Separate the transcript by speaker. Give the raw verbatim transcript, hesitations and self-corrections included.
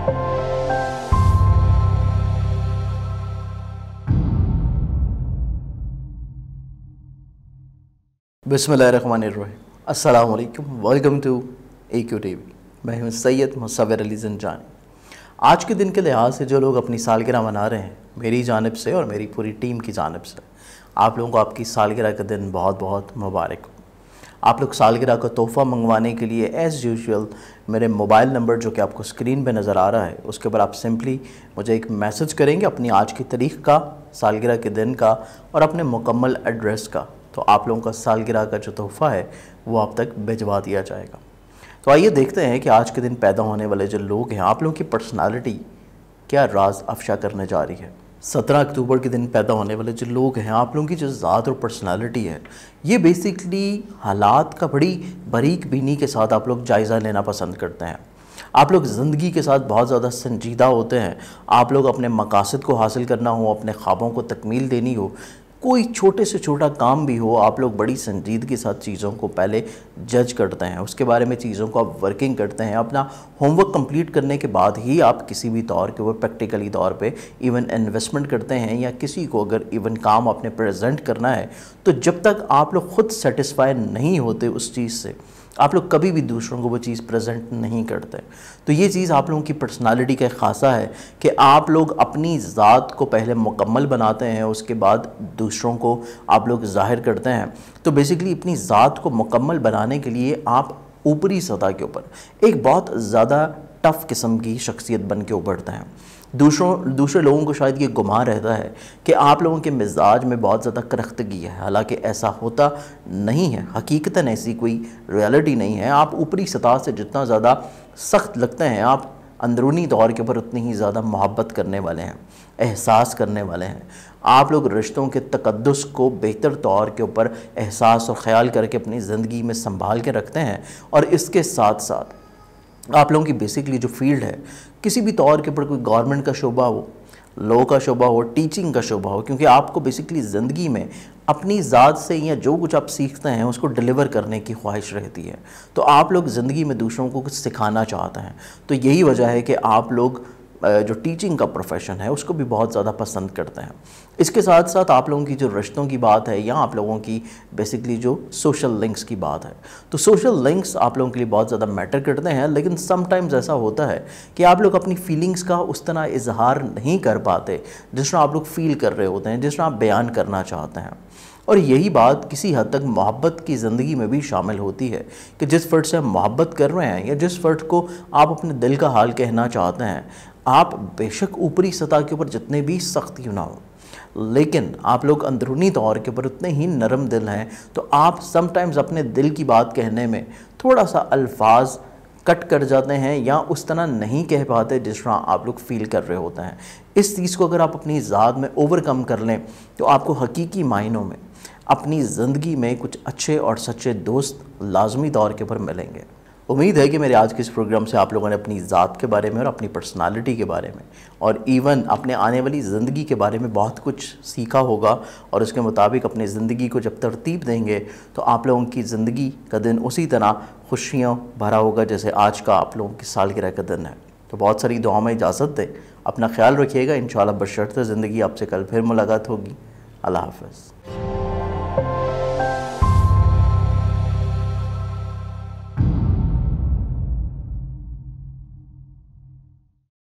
Speaker 1: बिस्मिल्लाहिर्रहमानिर्रहीम, अस्सलाम वालेकुम, welcome to A Q T V. मैं हूँ सैयद मुसव्वर अली ज़ंजानी। आज के दिन के लिहाज से जो लोग अपनी सालगिरह मना रहे हैं, मेरी जानिब से और मेरी पूरी टीम की जानिब से आप लोगों को आपकी सालगिरह का दिन बहुत बहुत मुबारक हो। आप लोग सालगिरह का तोहफ़ा मंगवाने के लिए एज़ यूजुअल मेरे मोबाइल नंबर जो कि आपको स्क्रीन पे नज़र आ रहा है, उसके ऊपर आप सिंपली मुझे एक मैसेज करेंगे अपनी आज की तारीख़ का, सालगिरह के दिन का और अपने मुकम्मल एड्रेस का, तो आप लोगों का सालगिरह का जो तोहफ़ा है वो आप तक भिजवा दिया जाएगा। तो आइए देखते हैं कि आज के दिन पैदा होने वाले जो लोग हैं, आप लोगों की पर्सनालिटी क्या राज अफशा करने जा रही है। सत्रह अक्टूबर के दिन पैदा होने वाले जो लोग हैं, आप लोगों की जो ज़ात और पर्सनालिटी है, ये बेसिकली हालात का बड़ी बारीक बीनी के साथ आप लोग जायज़ा लेना पसंद करते हैं। आप लोग ज़िंदगी के साथ बहुत ज़्यादा संजीदा होते हैं। आप लोग अपने मकासद को हासिल करना हो, अपने ख्वाबों को तकमील देनी हो, कोई छोटे से छोटा काम भी हो, आप लोग बड़ी संजीदगी के साथ चीज़ों को पहले जज करते हैं, उसके बारे में चीज़ों को आप वर्किंग करते हैं। अपना होमवर्क कंप्लीट करने के बाद ही आप किसी भी तौर के ऊपर प्रैक्टिकली तौर पे इवन इन्वेस्टमेंट करते हैं, या किसी को अगर इवन काम अपने प्रेजेंट करना है, तो जब तक आप लोग ख़ुद सेटिस्फाई नहीं होते उस चीज़ से, आप लोग कभी भी दूसरों को वो चीज़ प्रेजेंट नहीं करते। तो ये चीज़ आप लोगों की पर्सनालिटी का एक ख़ासा है कि आप लोग अपनी ज़ात को पहले मुकम्मल बनाते हैं, उसके बाद दूसरों को आप लोग ज़ाहिर करते हैं। तो बेसिकली अपनी ज़ात को मुकम्मल बनाने के लिए आप ऊपरी सतह के ऊपर एक बहुत ज़्यादा टफ़ किस्म की शख्सियत बन के उभरते हैं। दूसरों दूसरे लोगों को शायद ये गुमान रहता है कि आप लोगों के मिजाज में बहुत ज़्यादा करख्तगी है, हालांकि ऐसा होता नहीं है। हकीकतन ऐसी कोई रियलिटी नहीं है। आप ऊपरी सतह से जितना ज़्यादा सख्त लगते हैं, आप अंदरूनी तौर के ऊपर उतनी ही ज़्यादा मोहब्बत करने वाले हैं, एहसास करने वाले हैं। आप लोग रिश्तों के तकद्दुस को बेहतर तौर के ऊपर एहसास और ख़याल करके अपनी ज़िंदगी में संभाल के रखते हैं। और इसके साथ साथ आप लोगों की बेसिकली जो फील्ड है, किसी भी तौर के ऊपर कोई गवर्नमेंट का शोबा हो, लॉ का शोबा हो, टीचिंग का शोबा हो, क्योंकि आपको बेसिकली ज़िंदगी में अपनी ज़ात से या जो कुछ आप सीखते हैं उसको डिलीवर करने की ख्वाहिश रहती है। तो आप लोग ज़िंदगी में दूसरों को कुछ सिखाना चाहते हैं। तो यही वजह है कि आप लोग जो टीचिंग का प्रोफेशन है उसको भी बहुत ज़्यादा पसंद करते हैं। इसके साथ साथ आप लोगों की जो रिश्तों की बात है, या आप लोगों की बेसिकली जो सोशल लिंक्स की बात है, तो सोशल लिंक्स आप लोगों के लिए बहुत ज़्यादा मैटर करते हैं। लेकिन समटाइम्स ऐसा होता है कि आप लोग अपनी फीलिंग्स का उस तरह इजहार नहीं कर पाते जिस तरह आप लोग फ़ील कर रहे होते हैं, जिस तरह आप बयान करना चाहते हैं। और यही बात किसी हद तक मोहब्बत की ज़िंदगी में भी शामिल होती है कि जिस फ़र्द से आप मोहब्बत कर रहे हैं, या जिस फ़र्द को आप अपने दिल का हाल कहना चाहते हैं, आप बेशक ऊपरी सतह के ऊपर जितने भी सख्त क्यों ना हो, लेकिन आप लोग अंदरूनी तौर के ऊपर उतने ही नरम दिल हैं। तो आप समटाइम्स अपने दिल की बात कहने में थोड़ा सा अल्फाज कट कर जाते हैं, या उस तरह नहीं कह पाते जिस तरह आप लोग फ़ील कर रहे होते हैं। इस चीज़ को अगर आप अपनी ज़ात में ओवरकम कर लें, तो आपको हकीकी मायनों में अपनी ज़िंदगी में कुछ अच्छे और सच्चे दोस्त लाजमी तौर के ऊपर मिलेंगे। उम्मीद है कि मेरे आज के इस प्रोग्राम से आप लोगों ने अपनी ज़ात के बारे में और अपनी पर्सनालिटी के बारे में और इवन अपने आने वाली ज़िंदगी के बारे में बहुत कुछ सीखा होगा, और उसके मुताबिक अपनी ज़िंदगी को जब तरतीब देंगे तो आप लोगों की ज़िंदगी का दिन उसी तरह खुशियों भरा होगा जैसे आज का आप लोगों की सालगिरह का दिन है। तो बहुत सारी दुआओं में इजाज़त दे, अपना ख्याल रखिएगा। इंशाअल्लाह बशर्ते ज़िंदगी आपसे कल फिर मुलाकात होगी। अल्लाह हाफ़िज़।